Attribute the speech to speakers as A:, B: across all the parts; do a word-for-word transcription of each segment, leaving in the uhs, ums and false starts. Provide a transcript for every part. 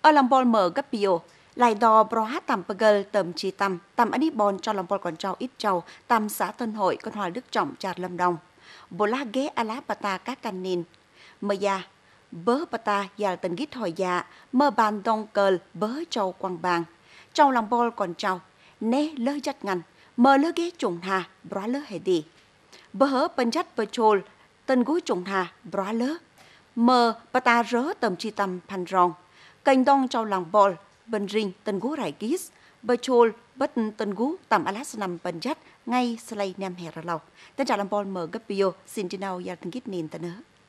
A: ở lòng bol mở gấp bio lại đò bro hát tầm bagel tầm chi tầm tầm anh đi bon cho lòng bol còn trâu ít trâu tầm xã Tân Hội con hòa Đức Trọng Trà Lâm Đồng bồ la ghé ala bata các can nín mờ ya bớ bata ya tần gít hồi ya mờ bàn đông cờ bớ trâu quăng bàng trong lòng bol còn trâu nè lơ chất ngăn mờ lơ ghé trùng hà bra lơ hệ đi bớ hớ bên chất bờ trôi tần gúi trùng hà bra lơ mờ bata rớ tầm chi tầm pan rong kênh đông trong lòng bol bên ring tần gú rải kis bờ trôi bất tần gú tầm alas nằm bên chất ngay slay nem hè ra lâu tên trả làm bol mở gấp bio xin trên nào ya tần gít nín tần nữa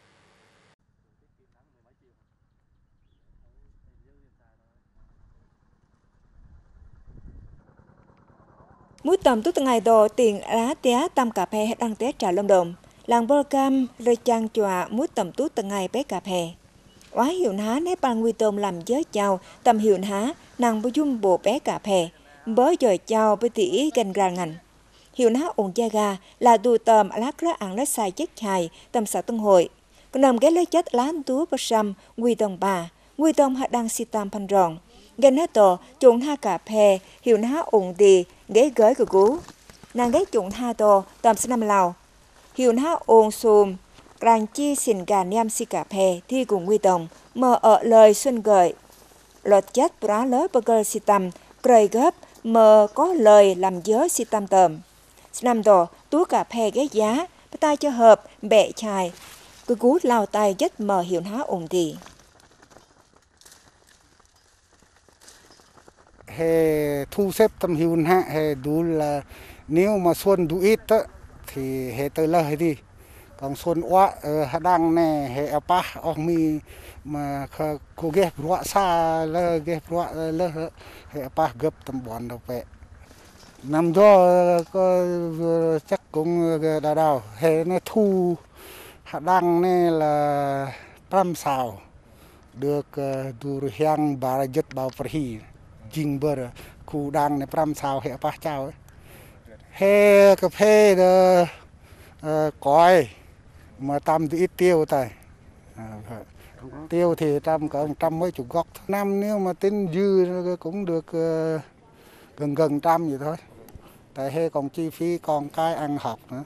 B: Mũi tầm tú ngày đồ tiền lá té tam cà phê đăng té Trà Lâm Đồng làng bơ cam rơi trang chòa mũi tầm tú ngày bé cà phê quá hiệu há nếp ban nguy tôm làm giới chào tầm hiệu há nàng bơ dung bộ bé cà phê bớ giờ chào bơ tỉ gần ra ngành hiệu há ổn gia ga là đùi tầm lát ra ăn lá xài chất chài tầm xã Tân Hội còn nằm ghé lấy chất lá tú bơ sâm nguy tông bà nguy tông hạ đăng si tam pan rong gần hết tổ trộn ha cà phê hiệu há ổn đi ghé gới của cú nàng ghé trộn ha tổ tầm sinh năm lào hiệu há ổn xùm càng chi xin gà nem si cà phê thi cùng nguy tông mờ ở lời xuân gợi lọt chất bá lớ burger si tầm cười gấp mờ có lời làm giới si tầm tầm năm tổ tú cà phê ghé giá tay cho hợp bẹ chài cứ cú lao tay chất mờ hiệu há ổn đi
C: he thu xếp tâm hiệu hạ he đủ là nếu mà xuân đủ ít á thì he tới lời đi còn xuân quá uh, đang nè he apa ông mi mà cô ghé bọa xa lơ ghé bọa lơ he apa gấp tầm bọn đâu vậy năm đó có chắc cũng đã đào he nó thu đang nè là trăm sao được đủ hàng bà giật bảo phỉ jing bơ khu đang này pram sao hệ pa chào he cà phê đó còi mà tam thì ít tiêu tài tiêu thì trăm cả trăm mấy chục góc năm nếu mà tính dư cũng được gần gần trăm vậy thôi tại he còn chi phí còn cái ăn học nữa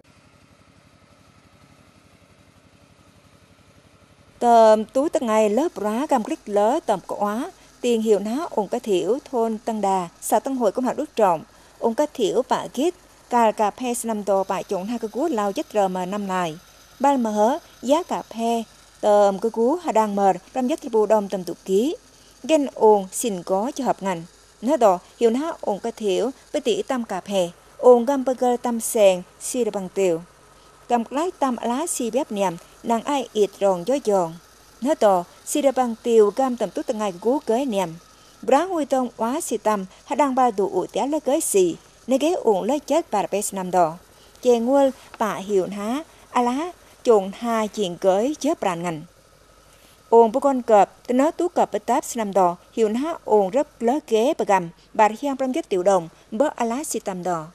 B: tầm túi tầng ngày lớp rá gam click lớ tầm quá tiền hiệu ná ủng cá thiểu thôn Tân Đà xã Tân Hội cũng là Đức Trọng ủng cá thiểu bạ gít cà cà phê năm đồ bạ trộn hai cái cú lao chất rờ mà năm này ban mà hớ giá cà phê tầm cái cú hà đang mờ trăm chất bù đông tầm tụ ký gen ồn xin có cho hợp ngành nó đó hiệu ná ủng cá thiểu với tỷ tam cà phê ồn gam burger tam sèn xì bằng tiểu cầm lái tam lá xì bếp niệm nàng ai ít ròn gió giòn nó to xì bằng tiêu gam tầm tốt ngày cú cưới niệm bá nguy tông quá xì tầm hà đang ba đủ ủ té lấy cưới xì nơi ghé uổng lấy chết bà bê năm đỏ chè nguồn bạ hiệu há a lá trộn hai chuyện cưới chết bàn ngành ồn bố con cọp tên nó tú cọp bê táp năm đỏ hiệu há ồn rất lớn ghé bà gầm bà hiang trăm chết tiểu đồng bớt a lá xì tầm đỏ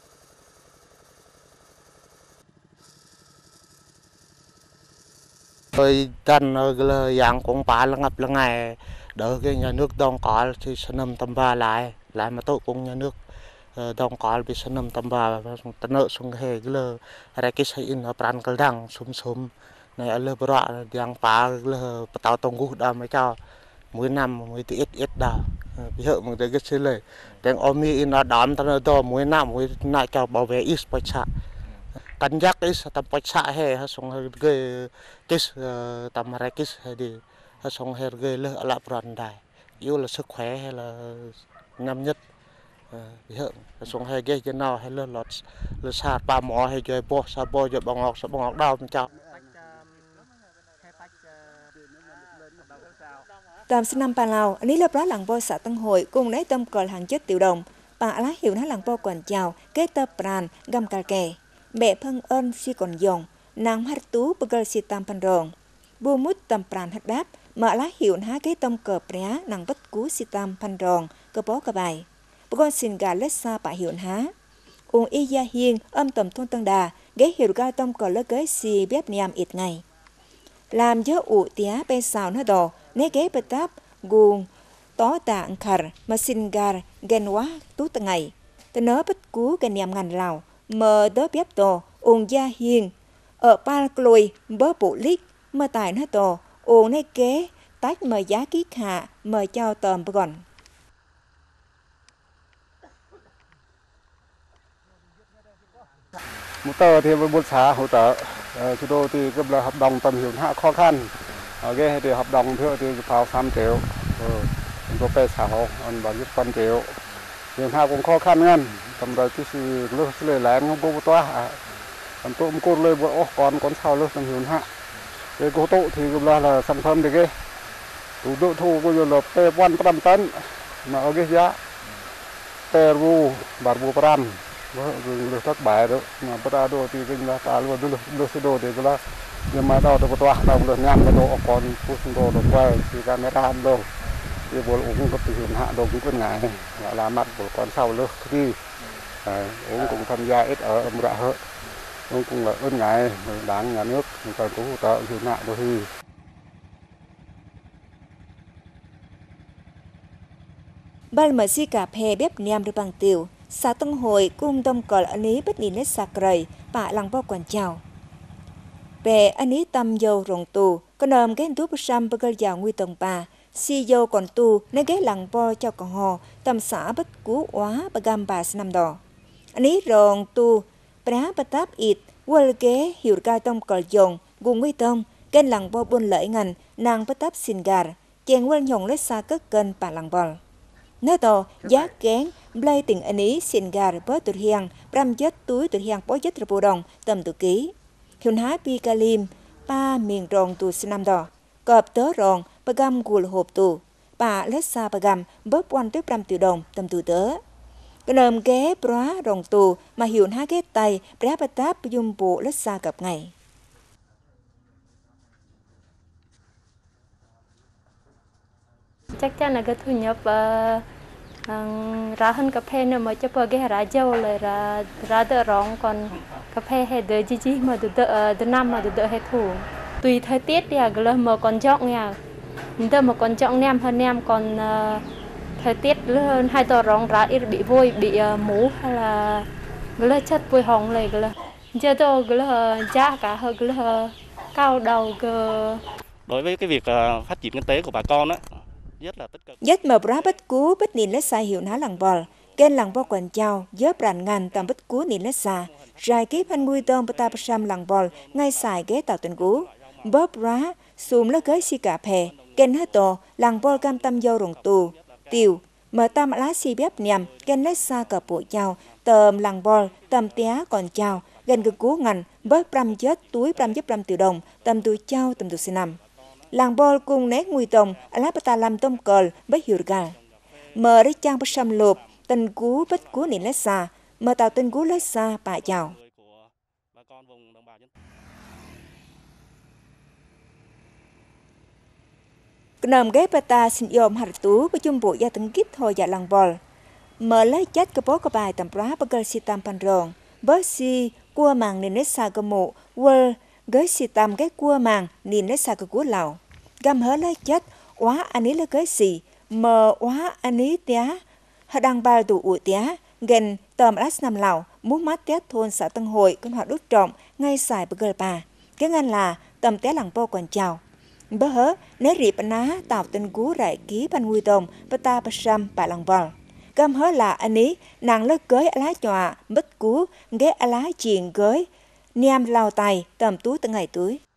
D: tôi chân là dạng cũng bà là ngập là ngày đỡ cái nhà nước đông có thì sẽ nằm tầm ba lại lại mà tôi cũng nhà nước đông có bị sẽ nằm tầm ba tận nợ xuống hè cái lơ ra cái xây in ở bàn cái đằng sum sum này ở lơ bọa đang phá lơ tàu tông cú đào mấy cao mỗi năm mỗi tí ít ít đào ví dụ một cái cái lời đang ôm mi nó đón tận đó mỗi năm mỗi lại cho bảo vệ ít bạch sa cân nhắc ít tầm bạch sa hè hay xong cái cái tầm ra cái đi hay xong hay cái lơ lại bàn đài yêu là sức khỏe hay là năm nhất ví dụ xong hay cái cái nào hay lơ lọt lơ sạt ba mỏ hay chơi bo sa bo chơi bong ngọc sa bong ngọc đau cháu
B: tầm sinh năm pa Lào anh ấy là bá làng bo xã Tân Hội cùng lấy tâm cờ hàng chất tiểu đồng bà lá hiểu nó làng bo quản chào kết tập pràn gam cà kè mẹ phân ơn si còn dòng nàng hát tú burger si tam pan rong bu mút tầm pràn hát đáp mà lá hiểu há cái tâm cờ prá nàng bất cú si tam pan rong cơ bó cơ bài bu con xin gà lết xa bà hiểu há uống y gia hiên âm tầm thôn Tân Đà ghé hiểu ga tâm cờ lỡ ghế si bếp niam ít ngày làm gió ủ tía bên xào nó đỏ né ghé bê táp guồng tó tạng khar mà xin gar gen quá tú tầng ngày tờ nớ bất cú gen nhằm ngàn lào mờ đớ bếp tổ ôn gia hiền ở pa clôi bớ bộ lít mờ tài nó tổ ôn này kế tách mờ giá ký hạ mờ trao tờm còn
C: một tờ thì với một xã hỗ trợ chúng tôi thì cấp là hợp đồng tầm hiểu hạ khó khăn ở cái thì hợp đồng thưa thì vào năm triệu chúng tôi phải xả hộ bằng một trăm triệu hiểu hạ cũng khó khăn ngăn tầm rồi cái sự lúc lời lại không có toa tầm tôi cũng cốt lời bộ còn còn sau lúc tầm hiểu hạ cái cố tụ thì là là sản phẩm thì cái đủ độ thu bây giờ là p một trăm tấn mà ở cái giá p ru bạc bu pram được thất bại đó mà bắt đầu đồ thì cái là ta luôn được được đồ thì cái là nhưng mà đâu được toa đâu được nhang cái đồ còn phun đồ được quay thì camera đồ thì bộ cũng có tình hình hạ đồ cũng có ngại là làm mặt của con sau lơ đi cũng cũng tham gia ít ở âm rạ hơn cũng cũng là ơn ngại đáng nhà nước còn cũng hỗ trợ hiện hạ đồ thì
B: ban mở si cà phê bếp niam được bằng tiểu xã Tân Hội cung đông cờ anh ấy bất nhìn nét sạc rầy bạ lăng bao quản chào về anh ấy tâm dầu rồng tù có nầm cái túi bút xăm bơ giàu nguy tầng bà si dầu còn tù nơi ghé lăng bo cho còn hò tầm xã bất cú óa bà gam bà năm đỏ anh ấy rồng tù bá bà táp ịt quơ ghé hiểu ca tông cờ dòng gùng nguy tông kênh lăng bo buôn lợi ngành nàng bà táp xin gà chèn quên nhồng lấy xa cất kênh bà lăng bò nơi tổ giá kén blay tình anh ý xin gà bớt tụt hiang ram chết túi tụt hiang bó chết rô đồng tầm tụt ký hiồn hái pi kalim pa miền rồng tù xin năm đỏ cọp tớ rồng bà găm gùi hộp tù bà lết xa bà găm bớt quan tiếp trăm triệu đồng tầm tù tớ cái nầm ghé bóa rồng tù mà hiồn hái ghé tay bá bà táp dung bộ lết xa cặp ngày
E: chắc chắn là cái thu nhập uh, uh, ra hơn cà phê nữa mà chấp vào cái ra dâu lại ra ra đỡ rong còn cà phê hay đỡ chi chi mà đỡ đỡ đỡ năm mà đỡ đỡ hay thủ tùy thời tiết thì à cái mà còn chọn nha đỡ mà còn chọn nem hơn nem còn uh, thời tiết hơn hai tờ rong ra ít bị vôi bị uh, mú hay là cái là chất vôi hồng này cái là giờ tôi cái là giá cả hơn cái là cao đầu cái
F: đối với cái việc uh, phát triển kinh tế của bà con á
B: giấc mở bra bất cú bất nín lết xa hiệu ná làng bò kênh làng bò quần chào dớp ràn ngàn tầm bất cú nín lết xa rài kiếp hành nguy tông bata sam làng bò ngay xài ghé tàu tuần cú bóp bra xùm lơ ghế si cà phê kênh hết tổ làng bò cam tâm dâu rồng tù tiều mở tam lá si bếp nhằm kênh lết xa cờ bộ chào tầm làng bò tầm té còn chào gần cực cú ngành bớt trăm chết túi trăm giúp trăm triệu đồng tầm túi chào tầm túi xin năm làng bò cùng nét nguy tông alapata làm tôm cờ với hiệu gà mở đi trang bắt xăm lụp tên cú bất cú nín lết xa mở tàu tên cú lết xa bà chào nằm ghép bata xin yom hạt tú với chung bộ gia từng kíp thôi dạ làng bò mở lấy chết cái bó cái bài tầm bá bơ si tam pan rong bớt si cua màng nín lết xa cái mộ quơ gới si tam cái cua màng nín lết xa cái cua lào gam hớ lấy chết quá anh ấy lấy gới xì mờ quá anh ấy té họ đang bao tụ ủi té gần tầm lát năm lào muốn mát té thôn xã Tân Hội con họ đút trọng ngay xài bờ bà cái ngăn là tầm té làng po còn chào bơ hớ nếu rịp ná tạo tên cú rải ký ban nguy tông bata basam bà làng bò gam hớ là anh ấy nàng lấy gới lá chòa bất cú ghé lá chiền gới niam lao tay tầm tú từ ngày túi